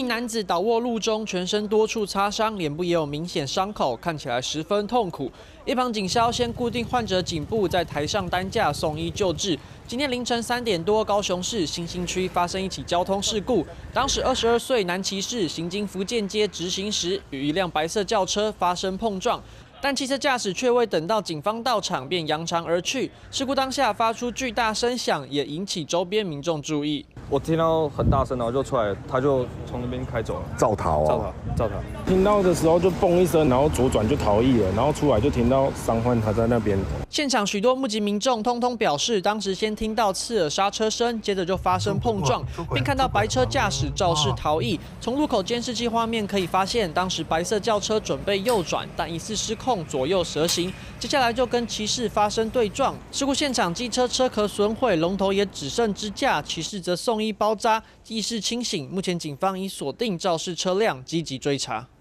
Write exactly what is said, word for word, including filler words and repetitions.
男子倒卧路中，全身多处擦伤，脸部也有明显伤口，看起来十分痛苦。一旁警消先固定患者颈部，在台上担架送医救治。今天凌晨三点多，高雄市新兴区发生一起交通事故，当时二十二岁男骑士行经福建街直行时，与一辆白色轿车发生碰撞。 但汽车驾驶却未等到警方到场，便扬长而去。事故当下发出巨大声响，也引起周边民众注意。 我听到很大声，然后就出来，他就从那边开走了， 造逃啊！ 造逃，造逃。 听到的时候就嘣一声，然后左转就逃逸了，然后出来就听到伤患他在那边。 现场许多目击民众通通表示，当时先听到刺耳刹车声，接着就发生碰撞，并看到白车驾驶肇事逃逸。从路口监视器画面可以发现，当时白色轿车准备右转，但疑似失控。 左右蛇行，接下来就跟骑士发生对撞。事故现场，机车车壳损毁，龙头也只剩支架，骑士则送医包扎，意识清醒。目前警方已锁定肇事车辆，积极追查。